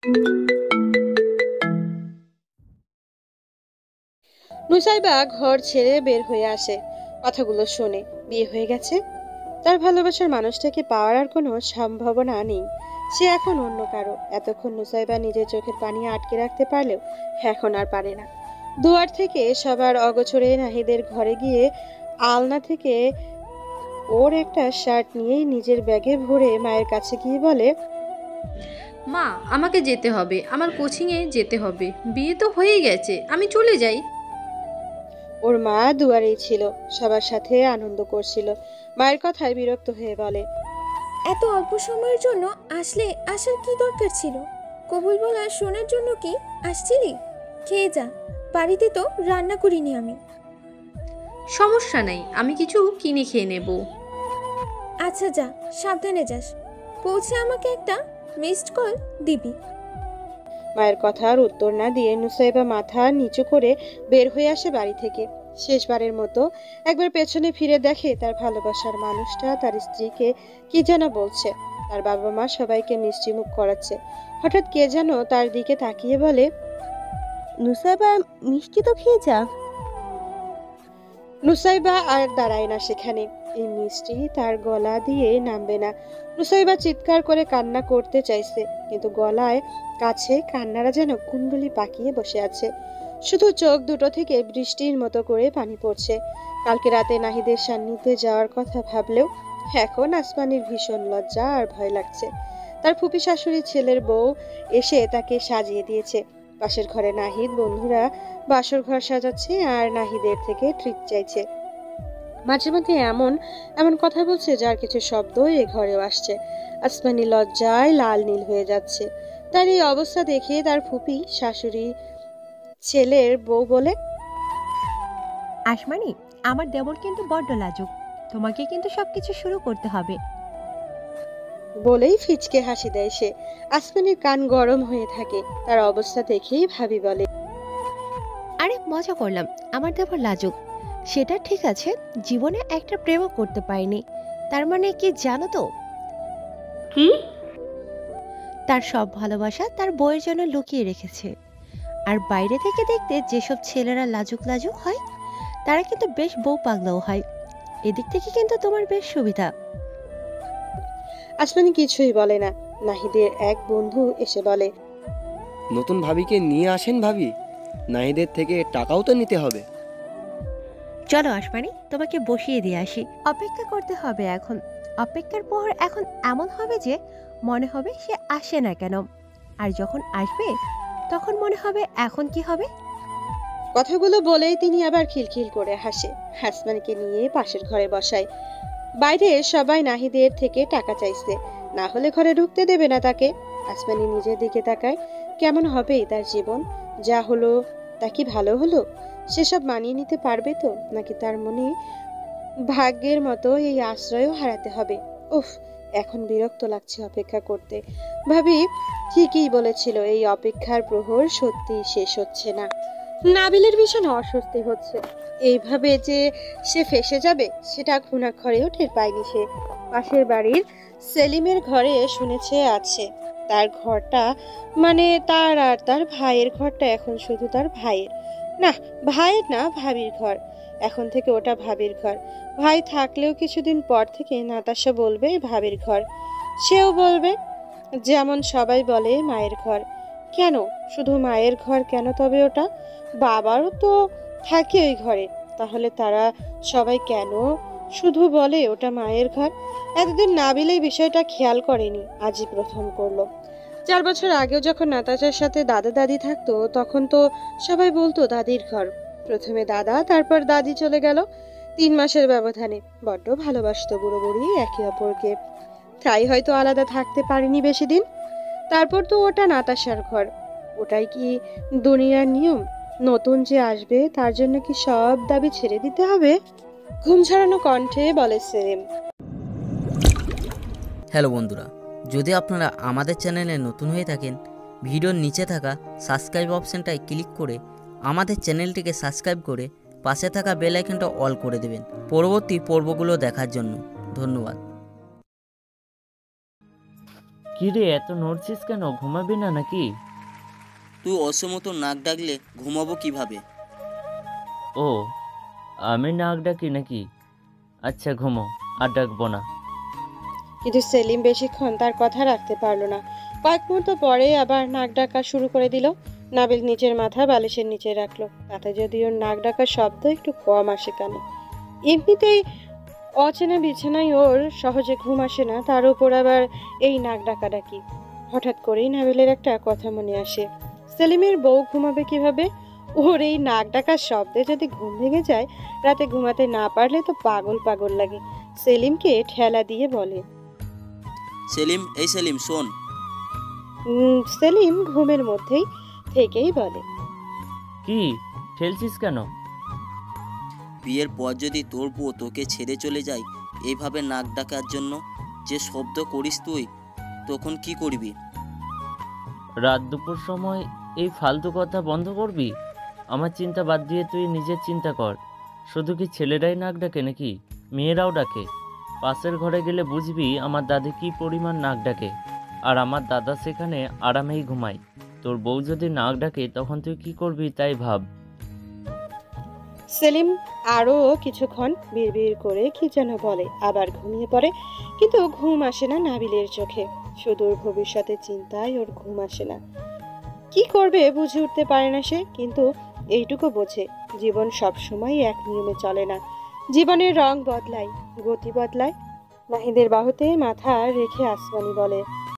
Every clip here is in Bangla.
নুসাইবা ঘর ছেড়ে বের হয়ে আসে। কথাগুলো শুনে বিয়ে হয়ে গেছে, তার ভালোবাসার মানুষটাকে পাওয়ার আর কোনো সম্ভাবনা নেই। সে এখন অন্য কারো। এতক্ষণ নুসাইবা নিজের চোখের পানি আটকে রাখতে পারলেও এখন আর পারে না। দুয়ার থেকে সবার অগোচরে নাহিদের ঘরে গিয়ে আলনা থেকে ওর একটা শার্ট নিয়ে নিজের ব্যাগে ভরে মায়ের কাছে গিয়ে বলে, মা, আমাকে যেতে হবে, আমার কোচিংয়ে যেতে হবে। বিয়ে তো হয়েই গেছে, আমি চলে যাই। ওর মা দুয়ারেই ছিল, সবার সাথে আনন্দ করছিল। মায়ের কথায় বিরক্ত হয়ে বলে, এত অল্প সময়ের জন্য আসলে আসার কি দরকার ছিল? কবুল বলা শোনার জন্য কি আসছিলি? খেয়ে যা, বাড়িতে তো রান্না করিনি আমি। সমস্যা নেই, আমি কিছু কিনে খেয়ে নেব। আচ্ছা যা, সাবধানে যাস। পৌঁছে আমাকে একটা মিসড কল দিবি। মায়ের কথার উত্তর না দিয়ে নুসাইবা মাথা নিচু করে বের হয়ে আসে বাড়ি থেকে। শেষবারের মতো একবার পেছনে ফিরে দেখে তার ভালোবাসার মানুষটা তার স্ত্রীকে কি যেন বলছে। তার বাবা মা সবাইকে মিষ্টিমুখ করাচ্ছে। হঠাৎ কে যেন তার দিকে তাকিয়ে বলে, নুসাইবা, মিষ্টি তো খেয়ে যা। নুসাইবা আর দাঁড়ায় না সেখানে। এই মিষ্টি তার গলা দিয়ে নামবে না। নুসাইবা চিৎকার করে কান্না করতে চাইছে, কিন্তু গলায় কাছে কান্নারা যেন কুণ্ডলি পাকিয়ে বসে আছে। শুধু চোখ দুটো থেকে বৃষ্টির মতো করে পানি পড়ছে। কালকে রাতে নাহিদের সান্নিধ্যে যাওয়ার কথা ভাবলেও এখন আসমানির ভীষণ লজ্জা আর ভয় লাগছে। তার ফুপি শাশুড়ি ছেলের বউ এসে তাকে সাজিয়ে দিয়েছে। পাশের ঘরে নাহিদ বন্ধুরা বাসর ঘর সাজাচ্ছে আর নাহিদের থেকে ট্রিট চাইছে। মাঝে মধ্যে এমন এমন কথা বলছে যার কিছু শব্দ এ ঘরেও আসছে। আসমানি লজ্জায় লাল নীল হয়ে যাচ্ছে। তার এই অবস্থা দেখে তার ফুপি শাশুড়ি ছেলের বউ বলে, আসমানি, আমার দেবর কিন্তু বড্ড লাজুক, তোমাকে কিন্তু সবকিছু শুরু করতে হবে। বলেই ফিচকে হাসি দেয় সে। আসমানির কান গরম হয়ে থাকে। তার অবস্থা দেখেই ভাবি বলে, আরে মজা করলাম, আমার দেবর লাজুক সেটা ঠিক আছে, জীবনে একটা প্রেমও করতে পারিনি। তার মানে কি জানো তো, কি? তার সব ভালোবাসা তার বউয়ের জন্য লুকিয়ে রেখেছে। আর বাইরে থেকে দেখতে যেসব ছেলেরা লাজুক লাজুক হয়, তারা কিন্তু বেশ বউ পাগলাও হয়। এদিক থেকে কিন্তু তোমার বেশ সুবিধা। আসমানি কিছুই বলে না। নাহিদের এক বন্ধু এসে বলে, নতুন ভাবিকে নিয়ে আসেন ভাবি, নাহিদের থেকে টাকাও তো নিতে হবে। চলো আসমানি, তোমাকে বসিয়ে দিয়ে আসি। অপেক্ষা করতে হবে এখন। অপেক্ষার প্রহর এখন এমন হবে যে মনে হবে সে আসে না কেন, আর যখন আসবে তখন মনে হবে এখন কি হবে। কথাগুলো বলেই তিনি আবার খিলখিল করে হাসে। আসমানিকে নিয়ে পাশের ঘরে বসায়। বাইরে সবাই নাহিদের থেকে টাকা চাইছে, না হলে ঘরে ঢুকতে দেবে না তাকে। আসমানি নিজের দিকে তাকায়। কেমন হবে তার জীবন? যা হলো তা কি ভালো হলো? সেসব মানিয়ে নিতে পারবে তো, নাকি তার মনে ভাগ্যের মতো এই আশ্রয়ও হারাতে হবে? উফ, এখন বিরক্ত লাগছে অপেক্ষা করতে। ভাবি ঠিকই বলেছিল, এই অপেক্ষার প্রহর সত্যি শেষ হচ্ছে না। নাবিলের ভীষণ অস্বস্তি হচ্ছে। এইভাবে যে সে ফেঁসে যাবে সেটা ঘুণাক্ষরেও টের পায়নি সে। পাশের বাড়ির সেলিমের ঘরে শুনেছে আছে তার ঘরটা, মানে তার আর তার ভাইয়ের ঘরটা এখন শুধু তার ভাইয়ের না, ভাইয়ের না, ভাবির ঘর। এখন থেকে ওটা ভাবির ঘর। ভাই থাকলেও কিছুদিন পর থেকে নাতাশা বলবে ভাবির ঘর। সেও বলবে, যেমন সবাই বলে মায়ের ঘর। কেন শুধু মায়ের ঘর কেন তবে ওটা? বাবারও তো থাকে ওই ঘরে। তাহলে তারা সবাই কেন শুধু বলে ওটা মায়ের ঘর? এতদিন নাবিল এই বিষয়টা খেয়াল করেনি, আজই প্রথম করলো। 4 বছর আগেও যখন নাতাশার সাথে দাদা দাদি থাকতো তখন তো সবাই বলতো দাদির ঘর। প্রথমে দাদা, তারপর দাদি চলে গেল 3 মাসের ব্যবধানে। বড্ড ভালোবাসতো বুড়ো বুড়ি একে অপরকে, তাই হয়তো আলাদা থাকতে পারেনি বেশি দিন। তারপর তো ওটা নাতাশার ঘর। ওটাই কি দুনিয়ার নিয়ম? নতুন যে আসবে তার জন্য কি সব দাবি ছেড়ে দিতে হবে? ঘুম ছাড়ানো কণ্ঠে বলে সেলিম। হ্যালো বন্ধুরা, যদি আপনারা আমাদের চ্যানেলে নতুন হয়ে থাকেন, ভিডিওর নিচে থাকা সাবস্ক্রাইব অপশানটায় ক্লিক করে আমাদের চ্যানেলটিকে সাবস্ক্রাইব করে পাশে থাকা বেল আইকনটা অল করে দেবেন পরবর্তী পর্বগুলো দেখার জন্য। ধন্যবাদ। কিরে এত নড়ছিস কেন? ঘুমাবি না নাকি? তুই অসমতো নাক ডাকলে ঘুমাবো কিভাবে? ও, আমি নাক ডাকি নাকি? আচ্ছা ঘুমো, আর ডাকবো না। কিন্তু সেলিম বেশিক্ষণ তার কথা রাখতে পারলো না। কয়েক মুহূর্ত পরে আবার নাক ডাকা শুরু করে দিল। নাবিল নিচের মাথা বালিশের নিচে রাখলো, তাতে যদিও নাক ডাকার শব্দ একটু কম আসে কানে। এমনিতেই অচেনা বিছানায় ওর সহজে ঘুম আসে না, তার উপর আবার এই নাক ডাকাডাকি। হঠাৎ করেই নাবিলের একটা কথা মনে আসে, সেলিমের বউ ঘুমাবে কিভাবে? ওর এই নাক ডাকার শব্দে যদি ঘুম ভেঙে যায়, রাতে ঘুমাতে না পারলে তো পাগল পাগল লাগে। সেলিমকে ঠেলা দিয়ে বলে, সেলিম, এই সেলিম শোন। সেলিম ঘুমের মধ্যেই থেকেই বলে, কি ঠেলছিস কেন? বিয়ের পর যদি তোর বউ তোকে ছেড়ে চলে যায় এইভাবে নাক ডাকার জন্য, যে শব্দ করিস তুই, তখন কি করবি? রাত দুপুর সময় এই ফালতু কথা বন্ধ করবি? আমার চিন্তা বাদ দিয়ে তুই নিজের চিন্তা কর। শুধু কি ছেলেরাই নাক ডাকে নাকি? মেয়েরাও ডাকে। পাশের ঘরে গেলে বুঝবি আমার দাদি কি পরিমাণ নাক ডাকে, আর আমার দাদা সেখানে আরামেই ঘুমায়। তোর বউ যদি নাক ডাকে তখন তুই কি করবি তাই ভাব। সেলিম আরো কিছুক্ষণ বিড়বিড় করে কি যেন বলে, আবার ঘুমিয়ে পড়ে। কিন্তু ঘুম আসে না নাবিলের চোখে। সুদূর ভবিষ্যতের চিন্তায় ওর ঘুম আসে না। কি করবে বুঝে উঠতে পারে না সে, কিন্তু এইটুকু বোঝে, জীবন সবসময় এক নিয়মে চলে না। জীবনের রং বদলায়, গতি বদলায়। নাহিদের বাহুতে মাথা রেখে আসমানি বলে,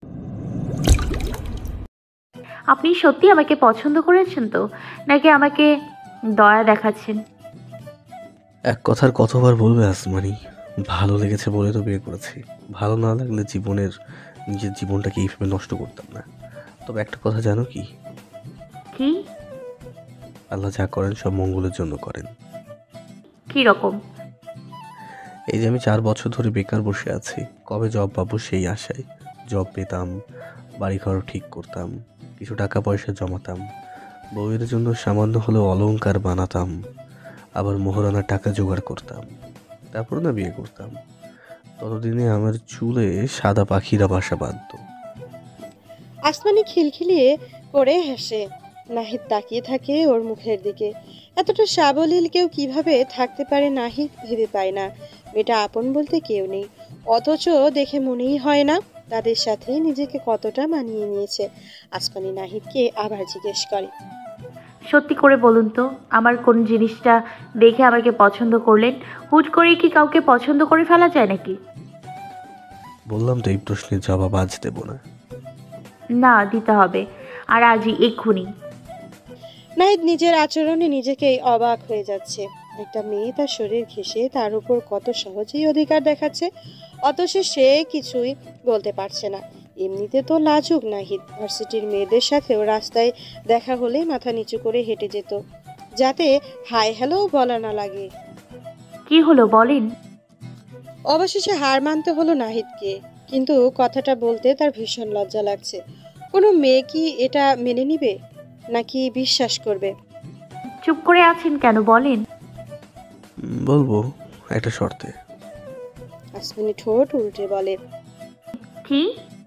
আপনি সত্যি আমাকে পছন্দ করেছেন তো, নাকি আমাকে দয়া দেখাচ্ছেন? এক কথার কতবার বলবে আসমানি? ভালো লেগেছে বলে তো বিয়ে করেছি। ভালো না লাগলে নিজের জীবনটাকে এইভাবে নষ্ট করতাম না। তবে একটা কথা জানো কি? কি? আল্লাহ যা করেন সব মঙ্গলের জন্য করেন। কি রকম? এই যে আমি 4 বছর ধরে বেকার বসে আছি, কবে জব পাবো সেই আশায়। জব পেতাম, বাড়িঘর ঠিক করতাম, কিছু টাকা পয়সা জমাতাম, বউয়ের জন্য সামান্য হলেও অলংকার বানাতাম, আবার মোহরানা টাকা জোগাড় করতাম, তারপর না বিয়ে করতাম। ততদিনে আমার চুলে সাদা পাখিরা বাসা বাঁধত। আসমানি খিলখিলিয়ে করে হেসে। নাহিদ তাকিয়ে থাকে ওর মুখের দিকে। এতটা সাবলীল কেউ কিভাবে থাকতে পারে নাহিদ ভেবে পায় না। মেয়েটা আপন বলতে কেউ নেই, অথচ দেখে মনেই হয় না তাদের সাথে নিজেকে কতটা মানিয়ে নিয়েছে। আসমানি নাহিদকে আবার জিজ্ঞেস করে, সত্যি করে বলুন তো, আমার কোন জিনিসটা দেখে আমাকে পছন্দ করলেন? হুট করে কি কাউকে পছন্দ করে ফেলা যায় নাকি? বললাম তো এই প্রশ্নের জবাব আজ দেব না। না, দিতে হবে, আর আজই, এক্ষুনি। নাহিদ নিজের আচরণে নিজেকেই অবাক হয়ে যাচ্ছে। একটা মেয়ে তার শরীর ঘেঁষে তার উপর কত সহজেই অধিকার দেখাচ্ছে, অথচ সে কিছুই বলতে পারছে না। এমনিতে তো লাজুক নাহিদ, ভার্সিটির মেয়েদের সাথেও রাস্তায় দেখা হলে মাথা নিচু করে হেঁটে যেত, যাতে হাই হ্যালো বলা না লাগে। কি হলো বলেন? অবশেষে হার মানতে হলো নাহিদকে, কিন্তু কথাটা বলতে তার ভীষণ লজ্জা লাগছে। কোনো মেয়ে কি এটা মেনে নিবে, নাকি বিশ্বাস করবে? চুপ করে আছেন কেন, বলেন। বলবো, একটা শর্তে। আসমানি ঠোঁট উল্টে বলে, কি?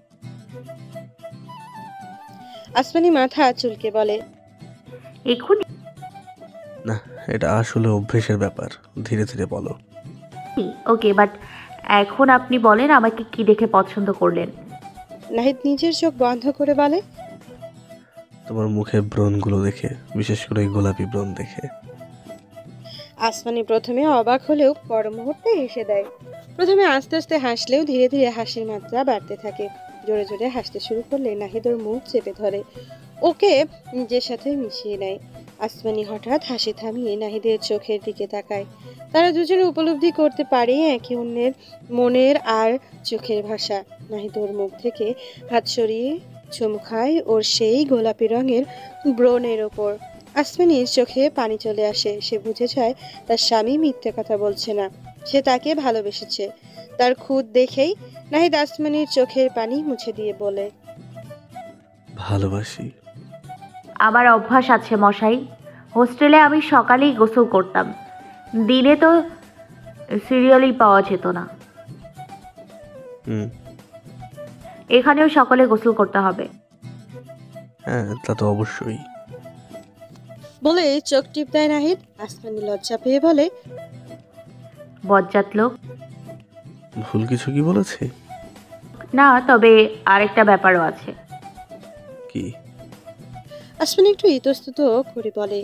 আসমানি মাথা চুলকে বলে, এক্ষুনি? না, এটা আসলে অভ্যেসের ব্যাপার, ধীরে ধীরে বলো। ওকে, বাট এখন আপনি বলেন আমাকে কি দেখে পছন্দ করলেন? নাহিদ নিজের চোখ বন্ধ করে বলে, তোমার মুখের ব্রণগুলো দেখে, বিশেষ করে এই গোলাপি ব্রণ দেখে। আসমানি প্রথমে অবাক হলেও পর মুহূর্তে হেসে দেয়। প্রথমে আস্তে আস্তে হাসলেও ধীরে ধীরে হাসির মাত্রা বাড়তে থাকে। জোরে জোরে হাসতে শুরু করলে নাহিদ ওর মুখ চেপে ধরে, ওকে নিজের সাথে মিশিয়ে নেয়। আসমানি হঠাৎ হাসি থামিয়ে নাহিদের চোখের দিকে তাকায়। তারা দুজনে উপলব্ধি করতে পারে একে অন্যের মনের আর চোখের ভাষা। নাহিদ ওর মুখ থেকে হাত সরিয়ে চুমু খায় ওর সেই গোলাপি রঙের ব্রণের ওপর। আসমানির চোখে পানি চলে আসে। সে বুঝে যায় তার স্বামী মিথ্যে কথা বলছে না, সে তাকে ভালোবেসেছে। তার খুদ দেখেই নাহিদ আসমানির চোখের পানি মুছে দিয়ে বলে, ভালোবাসি। আমার অভ্যাস আছে মশাই। হোস্টেলে আমি সকালেই গোসল করতাম, দিনে তো সিরিয়ালই পাওয়া যেত না। এখানেও সকালে গোসল করতে হবে। হ্যাঁ, তা তো অবশ্যই। বলে চোখ টিপ দেয় নাহিদ। আসমানি লজ্জা পেয়ে বলে, বজ্জাত লোক। ভুল কিছু কি বলেছি? না, তবে আরেকটা ব্যাপারও আছে। কি? আসমানি একটু ইতস্তত করে বলে,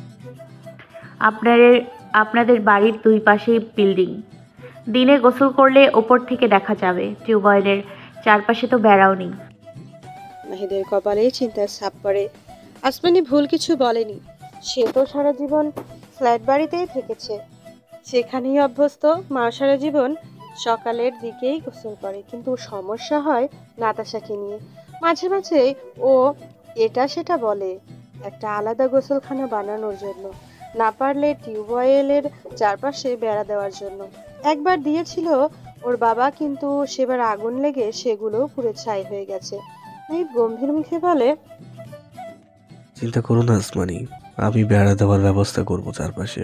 আপনাদের বাড়ির দুই পাশেই বিল্ডিং। দিনে গোসল করলে ওপর থেকে দেখা যাবে। টিউবওয়েলের চারপাশে তো বেড়াও নেই। নাহিদের কপালে চিন্তার ছাপ পড়ে। আসমানি ভুল কিছু বলেনি। সে তো সারা জীবন ফ্ল্যাট বাড়িতেই থেকেছে, সেখানেই অভ্যস্ত। মা সারা জীবন সকালের দিকেই গোসল করে, কিন্তু সমস্যা হয় নাতাশাকে নিয়ে। মাঝে মাঝে ও এটা সেটা বলে একটা আলাদা গোসলখানা বানানোর জন্য, না পারলে টিউবওয়েলের চারপাশে বেড়া দেওয়ার জন্য। একবার দিয়েছিল ওর বাবা, কিন্তু সেবার আগুন লেগে সেগুলো পুড়ে ছাই হয়ে গেছে। নাহিদ গম্ভীর মুখে বলে, চিন্তা করো না আসমানি, আমি বেড়া দেওয়ার ব্যবস্থা করব চারপাশে।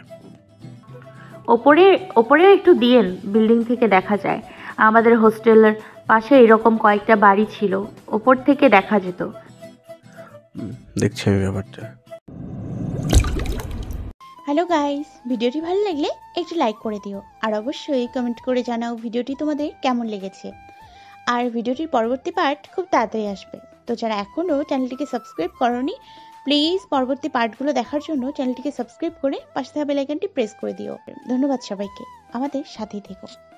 ওপরেও একটু দিয়েন, বিল্ডিং থেকে দেখা যায়। আমাদের হোস্টেলের পাশে এরকম কয়েকটা বাড়ি ছিল, ওপর থেকে দেখা যেত। দেখছি আমি ব্যাপারটা। হ্যালো গাইস, ভিডিওটি ভালো লাগলে একটু লাইক করে দিও, আর অবশ্যই কমেন্ট করে জানাও ভিডিওটি তোমাদের কেমন লেগেছে। আর ভিডিওটির পরবর্তী পার্ট খুব তাড়াতাড়ি আসবে, তো যারা এখনও চ্যানেলটিকে সাবস্ক্রাইব করোনি প্লিজ পরবর্তী পার্টগুলো দেখার জন্য চ্যানেলটিকে সাবস্ক্রাইব করে পাশে থাকা বেল আইকনটি প্রেস করে দিও। ধন্যবাদ সবাইকে, আমাদের সাথেই থেকো।